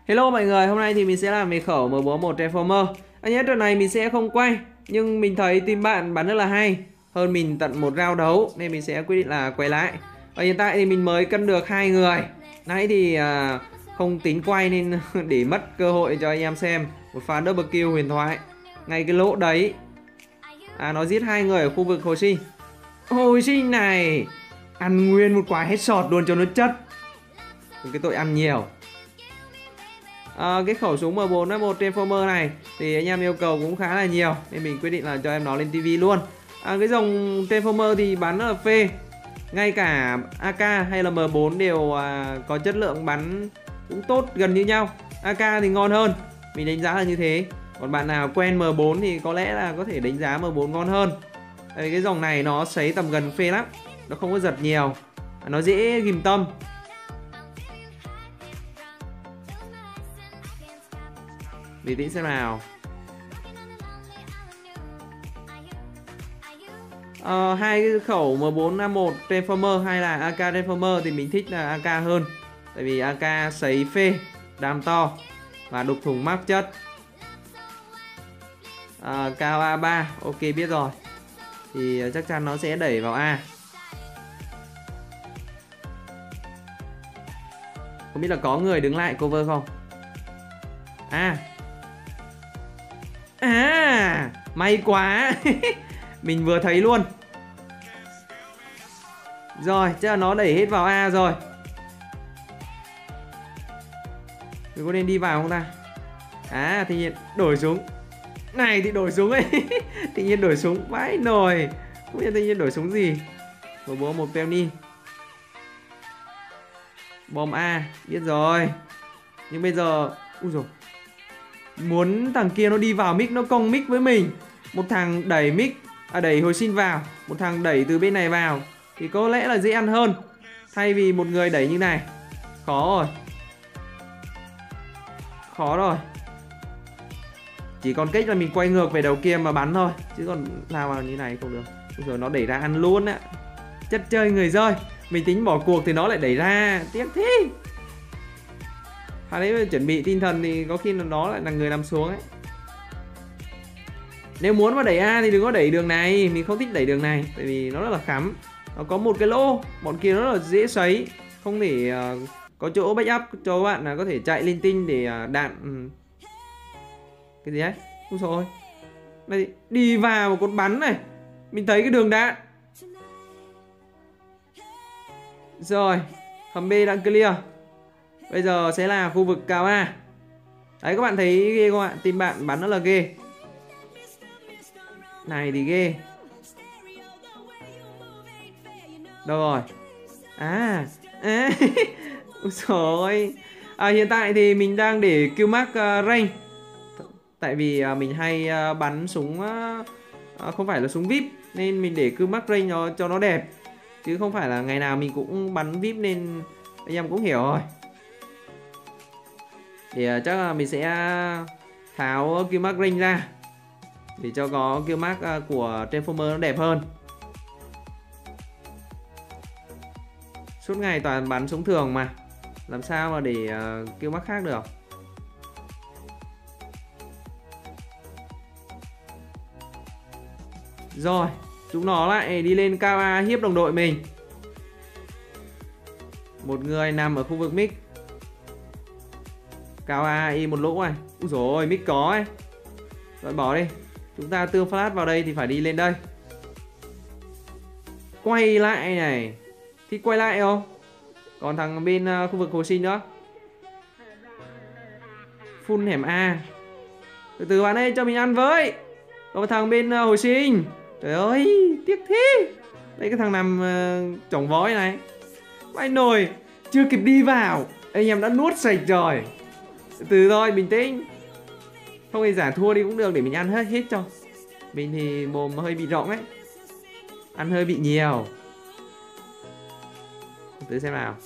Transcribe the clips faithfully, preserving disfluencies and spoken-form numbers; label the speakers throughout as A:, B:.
A: Hello mọi người, hôm nay thì mình sẽ làm về khẩu M bốn mươi mốt Transformer. Anh nhớ trận này mình sẽ không quay, nhưng mình thấy team bạn bắn rất là hay, hơn mình tận một round đấu nên mình sẽ quyết định là quay lại. Và hiện tại thì mình mới cân được hai người. Nãy thì à, không tính quay nên để mất cơ hội cho anh em xem một pha double kill huyền thoại. Ngay cái lỗ đấy, à, nó giết hai người ở khu vực hồi sinh. Hồi sinh này ăn nguyên một quả headshot luôn cho nó chất. Cái tội ăn nhiều. À, cái khẩu súng M bốn mươi mốt Transformer này thì anh em yêu cầu cũng khá là nhiều nên mình quyết định là cho em nó lên tivi luôn. À, cái dòng Transformer thì bắn rất là phê, ngay cả a ca hay là M bốn đều à, có chất lượng bắn cũng tốt gần như nhau. a ca thì ngon hơn, mình đánh giá là như thế. Còn bạn nào quen M bốn thì có lẽ là có thể đánh giá M bốn ngon hơn. Tại vì cái dòng này nó sấy tầm gần phê lắm, nó không có giật nhiều, nó dễ ghim tâm. Bình tĩnh xem nào. Ờ, hai cái khẩu M bốn mươi mốt Transformer hay là a ca Transformer thì mình thích là a ca hơn. Tại vì a ca sấy phê, đam to và đục thủng mắc chất. À, cao a ba, ok biết rồi. Thì chắc chắn nó sẽ đẩy vào A. Không biết là có người đứng lại cover không? À, à, may quá. Mình vừa thấy luôn. Rồi, chắc là nó đẩy hết vào A rồi. Mình có nên đi vào không ta? À, thì nhiên đổi súng. Này thì đổi súng ấy. Tự nhiên đổi súng vãi nồi. Không biết tự nhiên đổi súng gì. Một bố một Penny. Bom A, biết rồi. Nhưng bây giờ, ui dồi, muốn thằng kia nó đi vào mic, nó cong mic với mình. Một thằng đẩy mic, à đẩy hồi sinh vào, một thằng đẩy từ bên này vào thì có lẽ là dễ ăn hơn. Thay vì một người đẩy như này. Khó rồi. Khó rồi. Chỉ còn cách là mình quay ngược về đầu kia mà bắn thôi. Chứ còn lao vào như này không được. Rồi nó đẩy ra ăn luôn á. Chất chơi người rơi. Mình tính bỏ cuộc thì nó lại đẩy ra. Tiếc thế. Hà đấy chuẩn bị tinh thần thì có khi nó lại là người nằm xuống ấy. Nếu muốn mà đẩy A thì đừng có đẩy đường này. Mình không thích đẩy đường này. Tại vì nó rất là khắm. Nó có một cái lỗ. Bọn kia nó rất là dễ sấy. Không thể uh, có chỗ backup cho các bạn là có thể chạy linh tinh để uh, đạn. Ừ. Cái gì đấy? Ôi trời ơi. Này, đi vào một con bắn này. Mình thấy cái đường đạn. Rồi, hầm B đã clear. Bây giờ sẽ là khu vực cao A. Đấy, các bạn thấy ghê không ạ? Team bạn bắn rất là ghê. Này thì ghê. Đâu rồi? À, à. Ôi trời ơi. À, hiện tại thì mình đang để Q mark uh, range. Tại vì uh, mình hay uh, bắn súng uh, uh, không phải là súng vê i pê nên mình để Q mark range nó, cho nó đẹp. Chứ không phải là ngày nào mình cũng bắn vê i pê nên anh em cũng hiểu rồi. Thì uh, chắc là mình sẽ tháo Q mark range ra để cho có Q mark uh, của Transformer nó đẹp hơn. Suốt ngày toàn bắn súng thường mà, làm sao mà để uh, Q mark khác được. Rồi, chúng nó lại đi lên cao A hiếp đồng đội mình. Một người nằm ở khu vực mic. Cao A y một lỗ này. Úi dồi ôi, mic có ấy. Rồi bỏ đi. Chúng ta tương flash vào đây thì phải đi lên đây. Quay lại này. Thì quay lại không? Còn thằng bên uh, khu vực hồi sinh nữa. Full hẻm A. Từ từ bạn ơi, cho mình ăn với. Có một thằng bên uh, hồi sinh. Trời ơi, tiếc thế. Đây cái thằng nằm uh, chỏng vói này. Vãi nồi, chưa kịp đi vào anh em đã nuốt sạch rồi. Từ từ thôi, bình tĩnh. Không thì giả thua đi cũng được để mình ăn hết hết cho. Mình thì mồm hơi bị rộng ấy. Ăn hơi bị nhiều. Từ từ xem nào.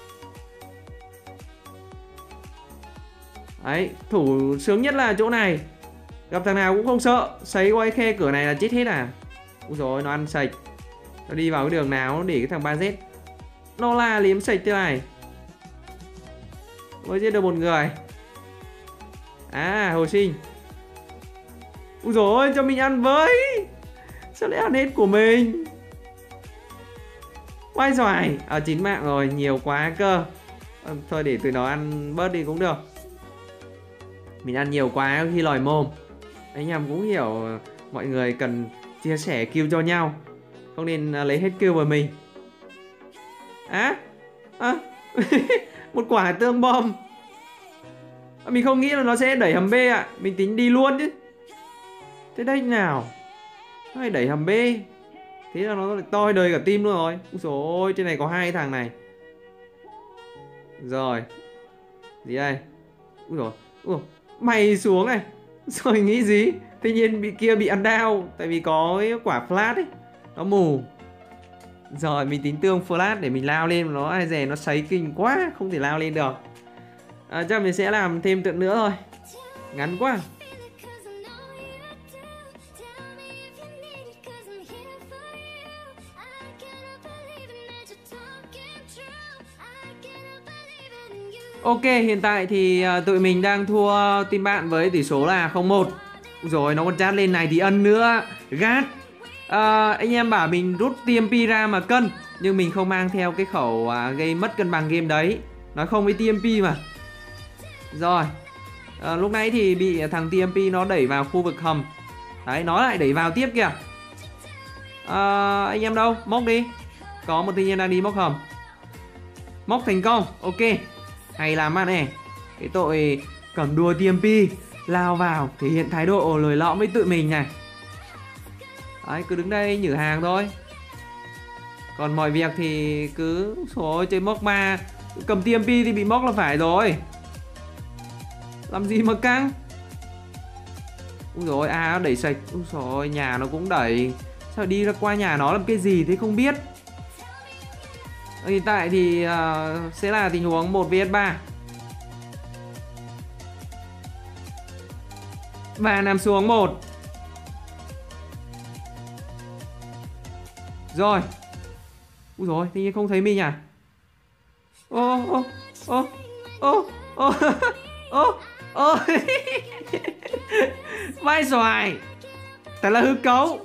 A: Đấy, thủ sướng nhất là chỗ này. Gặp thằng nào cũng không sợ. Sấy quay khe cửa này là chết hết à. Úi dồi ôi, nó ăn sạch. Nó đi vào cái đường nào để cái thằng ba Z nó la liếm sạch thế này. Mới giết được một người. À hồi sinh. Úi dồi ôi, cho mình ăn với. Sao lại ăn hết của mình? Quay xoài. Ở à, chín mạng rồi, nhiều quá cơ. à, Thôi để tụi nó ăn bớt đi cũng được. Mình ăn nhiều quá khi lòi mồm. Anh em cũng hiểu mọi người cần chia sẻ kill cho nhau, không nên lấy hết kill vào mình. Á à, à. Một quả tương bom. à, Mình không nghĩ là nó sẽ đẩy hầm B ạ. à. Mình tính đi luôn chứ. Thế đây nào, nó phải đẩy hầm B. Thế là nó toi đời cả team luôn rồi. Úi dồi ôi, trên này có hai thằng này. Rồi. Gì đây? Úi dồi, úi dồi. Mày xuống này. Rồi nghĩ gì? Tuy nhiên bị kia bị ăn đau. Tại vì có cái quả flash ấy, nó mù. Rồi mình tính tương flash để mình lao lên. Nó ai dè nó sấy kinh quá, không thể lao lên được. à, Chắc mình sẽ làm thêm trận nữa thôi. Ngắn quá. Ok, hiện tại thì uh, tụi mình đang thua team bạn với tỷ số là không một. Rồi nó còn chat lên này thì ân nữa. Gát. uh, Anh em bảo mình rút tê em pê ra mà cân, nhưng mình không mang theo cái khẩu uh, gây mất cân bằng game đấy. Nói không với tê em pê mà. Rồi uh, lúc nãy thì bị thằng tê em pê nó đẩy vào khu vực hầm. Đấy, nó lại đẩy vào tiếp kìa. uh, Anh em đâu? Móc đi. Có một thanh niên đang đi móc hầm. Móc thành công, ok. Hay lắm bạn này. Cái tội cầm đua tê em pê lao vào thể hiện thái độ lồi lõm với tụi mình này. Đấy, cứ đứng đây nhử hàng thôi. Còn mọi việc thì cứ số chơi móc ma. Cầm tê em pê thì bị móc là phải rồi. Làm gì mà căng. Úi dồi ôi, à nó đẩy sạch. Úi dồi ôi, nhà nó cũng đẩy. Sao đi ra qua nhà nó làm cái gì thế không biết. Hiện tại thì uh, sẽ là tình huống một vs ba. Và nằm xuống một. Rồi. Úi dồi, tự nhiên không thấy mình à. Ô ô ô ô ô ô ô. Vai xoài. Thật là hư cấu.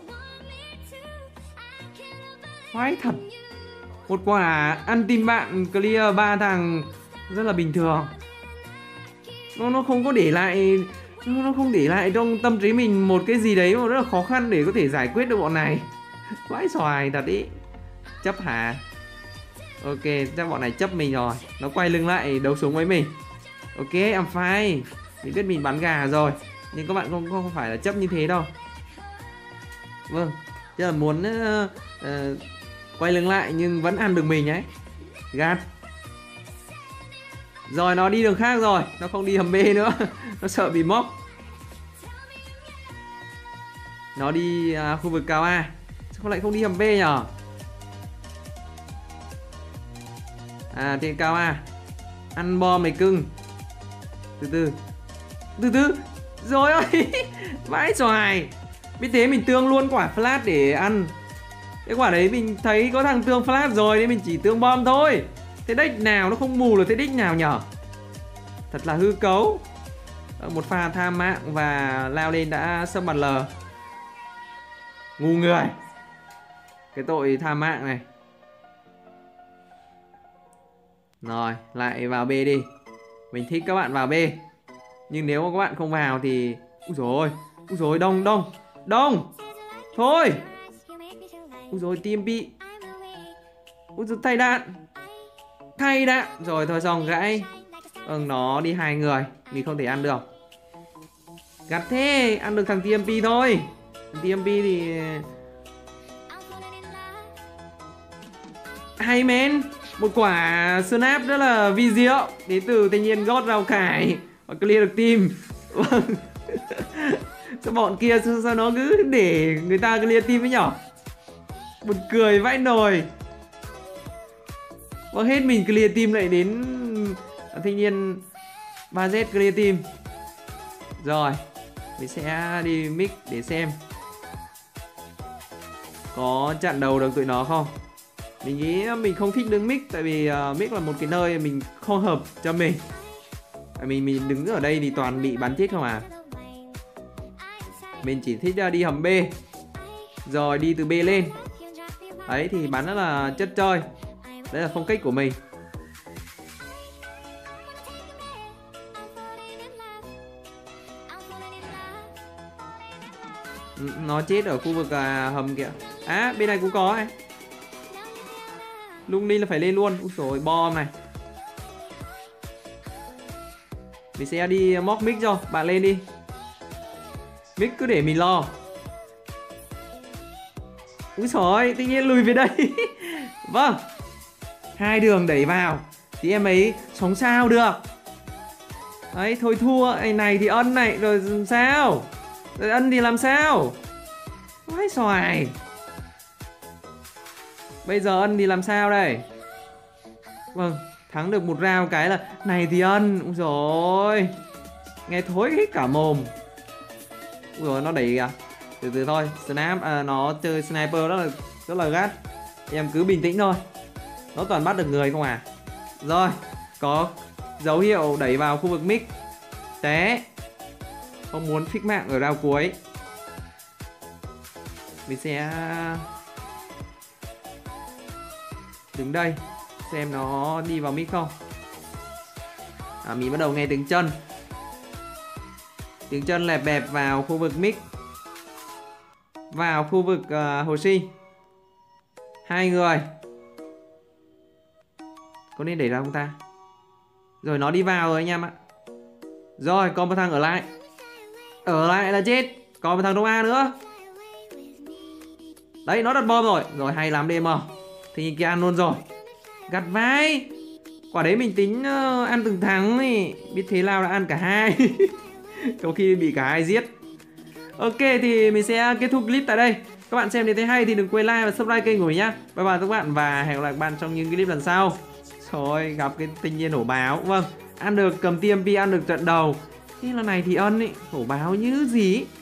A: Khoái thật. Một quả ăn team bạn clear ba thằng rất là bình thường. Nó nó không có để lại, nó, nó không để lại trong tâm trí mình một cái gì đấy mà rất là khó khăn để có thể giải quyết được bọn này. Vãi xoài thật ý. Chấp hả? Ok, chắc bọn này chấp mình rồi. Nó quay lưng lại đấu súng với mình. Ok, I'm fine. Mình biết mình bắn gà rồi. Nhưng các bạn không, không phải là chấp như thế đâu. Vâng, chứ là muốn uh, uh, quay lưng lại nhưng vẫn ăn được mình ấy. Gạt. Rồi nó đi đường khác rồi. Nó không đi hầm B nữa. Nó sợ bị móc. Nó đi uh, khu vực cao A. Sao lại không đi hầm B nhở? À trên cao A. Ăn bom mày cưng. Từ từ. Từ từ. Rồi ơi. Vãi xoài. Biết thế mình tương luôn quả flash để ăn. Cái quả đấy mình thấy có thằng tương flash rồi nên mình chỉ tương bom thôi. Thế đích nào nó không mù là thế đích nào nhở? Thật là hư cấu. Một pha tham mạng và lao lên đã sấp mặt L. Ngu người. Cái tội tham mạng này. Rồi lại vào B đi. Mình thích các bạn vào B. Nhưng nếu mà các bạn không vào thì... Úi dồi ôi. Úi dồi ôi, đông đông. Đông. Thôi. Úi dồi tê em pê. Úi dồi thay đạn. Thay đạn. Rồi thôi xong gãy. Ừ, nó đi hai người. Mình không thể ăn được. Gắt thế. Ăn được thằng tê em pê thôi. tê em pê thì... Hay men. Một quả snap rất là vi diệu. Đến từ thanh niên gót rau cải. Và clear được team. Sao bọn kia sao, sao nó cứ để người ta clear team ấy nhở? Buồn cười vãi nồi. Và hết mình clear team lại đến thanh niên ba Z clear team. Rồi mình sẽ đi mix để xem có chặn đầu được tụi nó không. Mình nghĩ mình không thích đứng mix. Tại vì uh, mix là một cái nơi mình không hợp cho mình. Mình mình đứng ở đây thì toàn bị bắn chết không à. Mình chỉ thích đi hầm B, rồi đi từ B lên. Đấy thì bắn rất là chất chơi. Đấy là phong cách của mình. Nó chết ở khu vực à, hầm kìa. À bên này cũng có ấy. Lung đi là phải lên luôn. Úi dồi ôi, bom này. Mình sẽ đi móc mic cho. Bạn lên đi. Mic cứ để mình lo. Úi dồi ôi, tự nhiên lùi về đây. Vâng. Hai đường đẩy vào thì em ấy sống sao được. Đấy thôi thua. Anh này thì ân này. Rồi làm sao. Rồi ân thì làm sao. Ôi xoài. Bây giờ ân thì làm sao đây. Vâng. Thắng được một round cái là này thì ân. Úi dồi. Nghe thối hết cả mồm. Úi dồi nó đẩy kìa. Từ từ thôi. Snap à, nó chơi sniper rất là rất là gắt. Em cứ bình tĩnh thôi. Nó toàn bắt được người không à. Rồi. Có dấu hiệu đẩy vào khu vực mic. Té. Không muốn fix mạng ở round cuối. Mình sẽ đứng đây xem nó đi vào mic không. À, mình bắt đầu nghe tiếng chân. Tiếng chân lẹp bẹp vào khu vực mic. Vào khu vực uh, Hồ Si. Hai người. Có nên đẩy ra không ta. Rồi nó đi vào rồi anh em ạ. Rồi còn một thằng ở lại. Ở lại là chết. Còn một thằng trong A nữa. Đấy nó đặt bom rồi. Rồi hay lắm đê em. Thì kia ăn luôn rồi. Gặt vai. Quả đấy mình tính uh, ăn từng thằng ấy. Biết thế nào là ăn cả hai. Có khi bị cả hai giết. Ok thì mình sẽ kết thúc clip tại đây. Các bạn xem đến thấy hay thì đừng quên like và subscribe kênh của mình nhá. Bye bye các bạn và hẹn gặp lại các bạn trong những clip lần sau. Rồi gặp cái tinh nhiên hổ báo. Vâng, ăn được cầm tê em pê, ăn được trận đầu. Thế lần này thì ân ấy, hổ báo như gì.